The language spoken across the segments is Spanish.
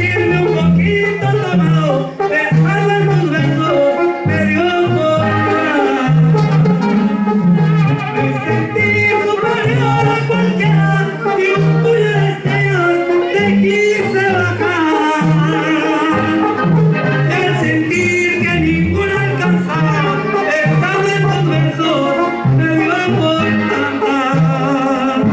sentirme un poquito tomado, pensando en tus besos, me dio por llorar. Me sentí superior a cualquiera y un puño de estrellas te quise bajar. El sentir que ninguna alcanzaba, pensando en tus besos, me dio por cantar.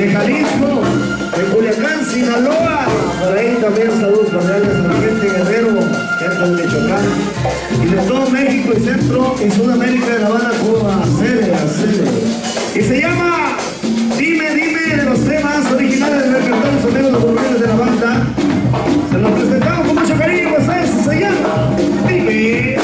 de Jalisco, de Culiacán, Sinaloa. Por ahí también saludos cordiales a la gente de Guerrero, gente de Michoacán. Y de todo México y Centro y Sudamérica, de La Habana, Cuba. Y se llama Dime, Dime, de los temas originales del repertorio sonero de los volúmenes de la banda. Se los presentamos con mucho cariño, pues eso se llama Dime.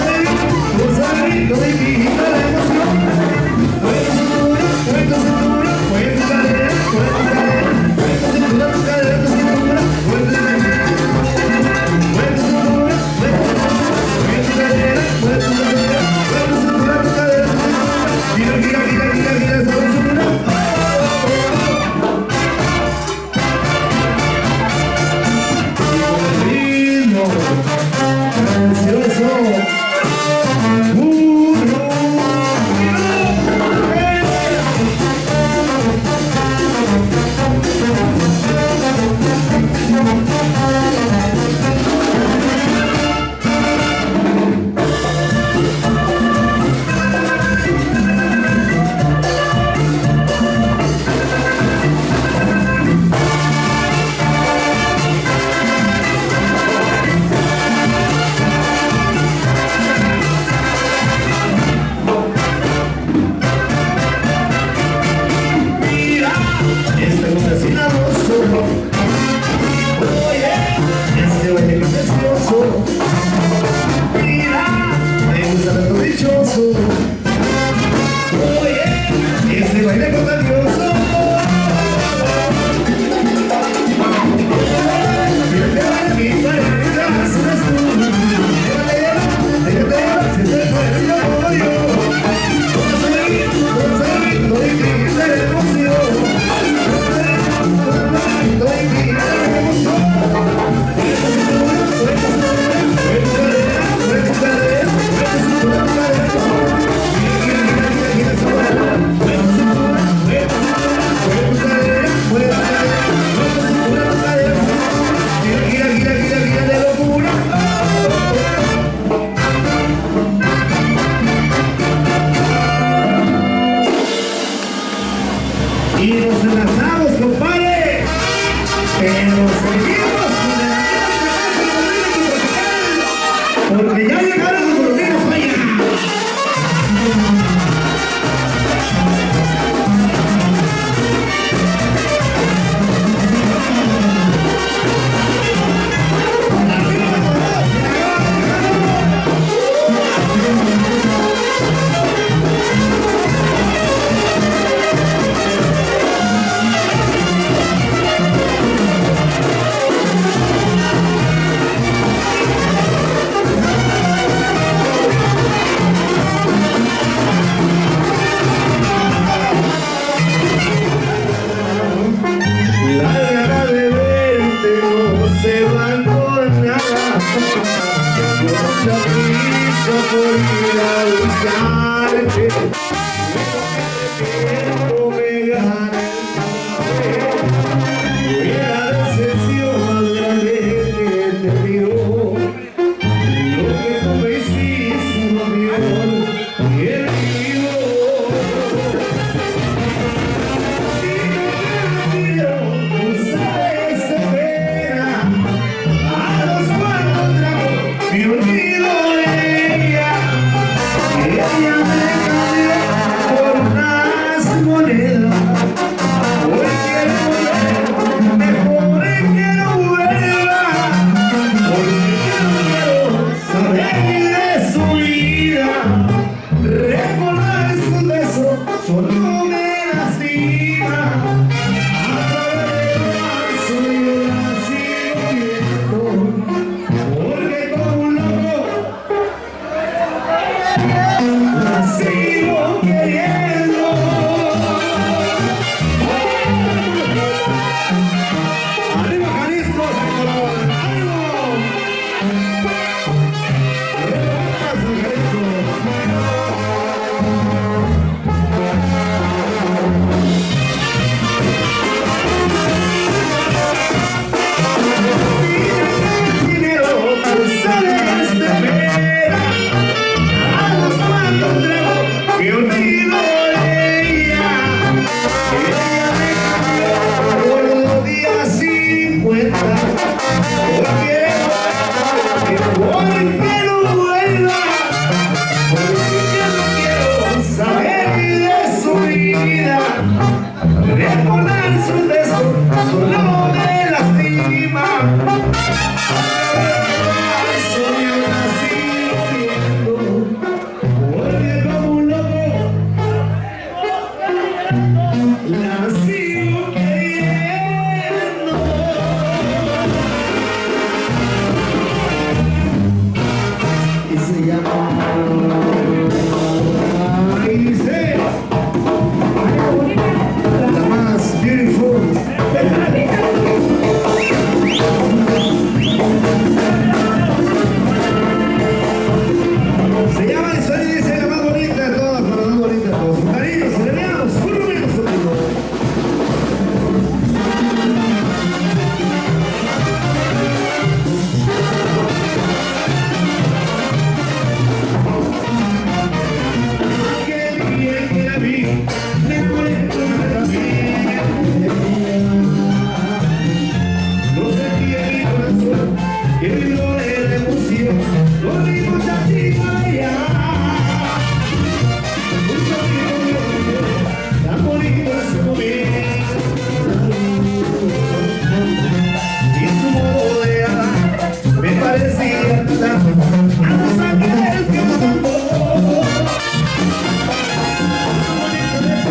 Cuento baile contagioso. Y nos enlazamos, compadre, pero seguimos porque ya llegaron los colombianos allá. Por ir a buscarte, no me gana el la decepción más grande que te dio. Lo que tú me hiciste, mi amor, y el mío. Tú sabes de pena, a los cuantos tragos me olvido. Ella me cambió por unas monedas. Hoy quiero volver, mejor es que no vuelva, porque yo no quiero saber de su vida. Recordar sus besos solo me lastima. A través de marzo yo la sigo viendo, porque como un loco la sigo queriendo. Arriba Jalisco, ánimo. Dinero, tú sabes de pena, a los cuantos tragos que olvido de ella. Ella me cambió por los días 50. Porque no vuelva, porque yo no quiero saber de su vida. Recordar sus besos solo me lastima. Soy una sigo viendo, porque como un loco la sigo queriendo. Y se llama y dice la más beautiful. Se llama y dice la más bonita de todas, la más bonita de todos. Cariño, celebramos, un momento contigo. Aquel día que la vi, me encuentro en la vida. No sentía mi corazón, que vibró de la emoción, con mi muchachita allá. Mucho tiempo, tan bonito ese momento, y su modo de hablar me parecía tan a los ángeles que me mandó. Bonito de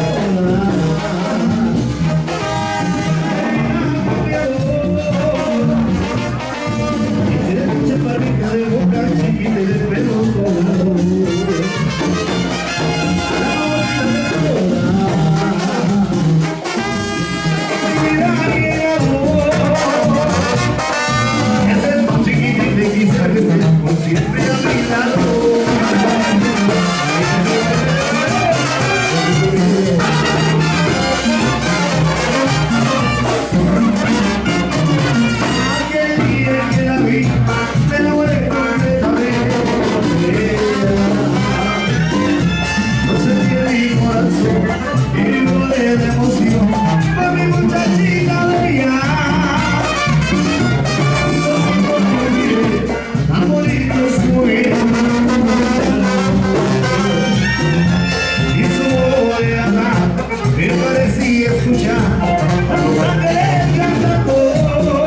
escucha. Vamos a querer cantar todo.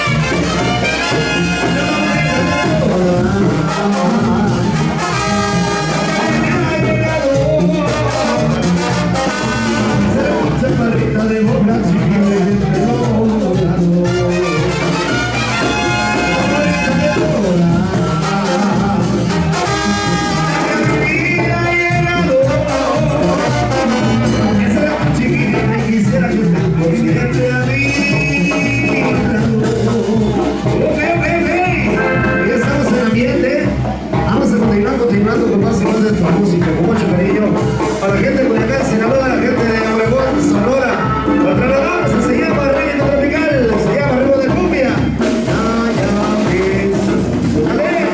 Chaparrita de boca chiquita de dorado. Chaparrita de dorado. La ha llegado. Esa chiquita me quisiera que esté por siempre a mí. Ok. Ya estamos en ambiente. Vamos a continuando con más y más de esta música, con mucho cariño. Para la gente de Culiacán, Sinaloa, a la gente de Obregón, Sonora. Lo trasladamos, se llama Ritmo Tropical, se llama Ritmo de Cumbia. ¡Dale!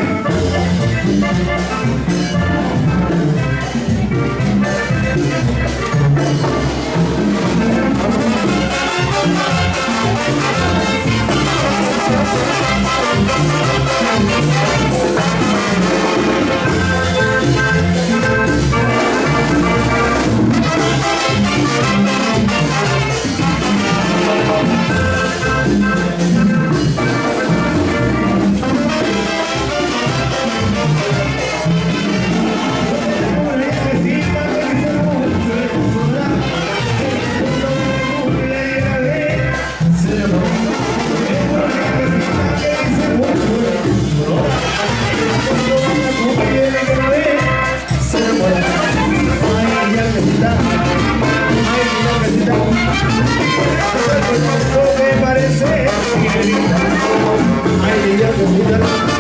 Me parece, ay,